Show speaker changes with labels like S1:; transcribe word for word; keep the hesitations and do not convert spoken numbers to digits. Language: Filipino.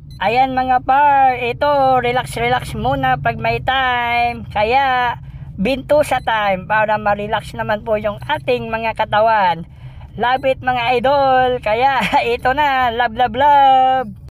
S1: Ayan mga par, ito relax relax muna pag may time. Kaya Ventosa time para ma-relax naman po yung ating mga katawan. Love it mga idol. Kaya ito na, love love love.